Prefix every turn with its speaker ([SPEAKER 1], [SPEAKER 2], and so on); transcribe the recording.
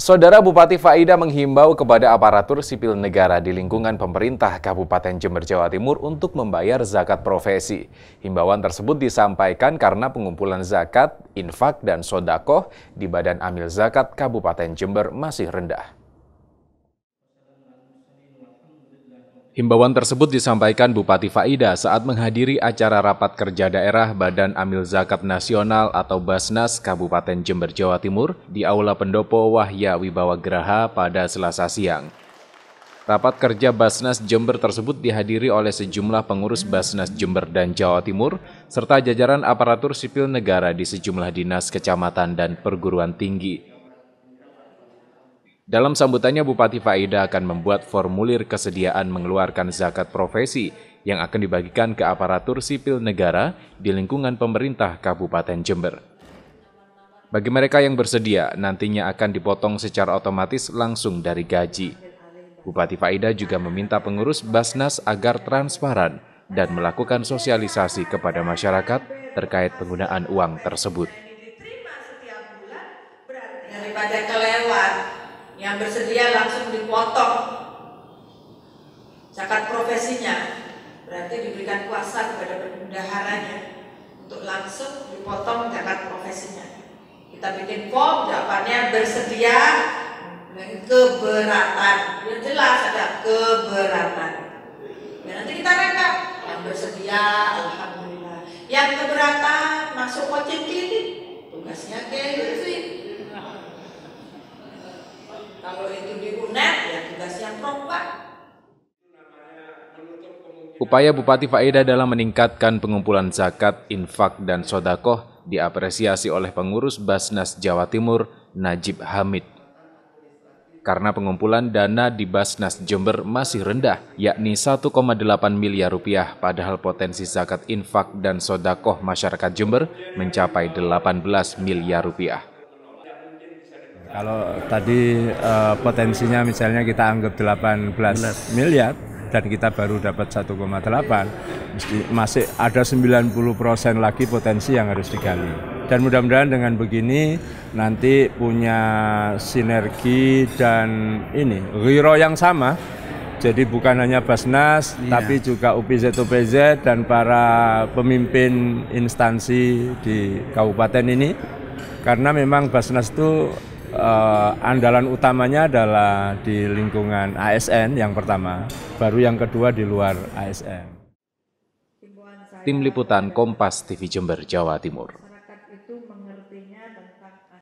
[SPEAKER 1] Saudara Bupati Faida menghimbau kepada aparatur sipil negara di lingkungan pemerintah Kabupaten Jember, Jawa Timur untuk membayar zakat profesi. Himbauan tersebut disampaikan karena pengumpulan zakat, infak, dan sodakoh di Badan Amil Zakat Kabupaten Jember masih rendah. Himbauan tersebut disampaikan Bupati Faida saat menghadiri acara rapat kerja daerah Badan Amil Zakat Nasional atau Basnas Kabupaten Jember, Jawa Timur di Aula Pendopo Wahya Wibawa Graha pada Selasa siang. Rapat kerja Basnas Jember tersebut dihadiri oleh sejumlah pengurus Basnas Jember dan Jawa Timur, serta jajaran aparatur sipil negara di sejumlah dinas, kecamatan, dan perguruan tinggi. Dalam sambutannya, Bupati Faida akan membuat formulir kesediaan mengeluarkan zakat profesi yang akan dibagikan ke aparatur sipil negara di lingkungan pemerintah Kabupaten Jember. Bagi mereka yang bersedia, nantinya akan dipotong secara otomatis langsung dari gaji. Bupati Faida juga meminta pengurus Basnas agar transparan dan melakukan sosialisasi kepada masyarakat terkait penggunaan uang tersebut.
[SPEAKER 2] Daripada kelewat, yang bersedia langsung dipotong zakat profesinya, berarti diberikan kuasa kepada bendaharanya untuk langsung dipotong zakat profesinya. Kita bikin form, jawabannya bersedia, keberatan, biar jelas ada keberatan. Ya, nanti kita rekap yang bersedia, alhamdulillah. Yang keberatan masuk wajib klinik, tugasnya kayak gitu. Kalau itu di UNED, ya tugas yang proper.
[SPEAKER 1] Upaya Bupati Faida dalam meningkatkan pengumpulan zakat, infak, dan sodakoh diapresiasi oleh pengurus Basnas Jawa Timur, Najib Hamid. Karena pengumpulan dana di Basnas Jember masih rendah, yakni 1,8 miliar rupiah, padahal potensi zakat, infak, dan sodakoh masyarakat Jember mencapai 18 miliar rupiah.
[SPEAKER 3] Kalau tadi potensinya misalnya kita anggap 18 miliar dan kita baru dapat 1,8, masih ada 90% lagi potensi yang harus digali. Dan mudah-mudahan dengan begini nanti punya sinergi dan ghiro yang sama. Jadi bukan hanya Basnas, tapi juga UPZ-UPZ dan para pemimpin instansi di kabupaten ini. Karena memang Basnas itu andalan utamanya adalah di lingkungan ASN yang pertama, baru yang kedua di luar ASN.
[SPEAKER 1] Tim Liputan Kompas TV Jember, Jawa Timur.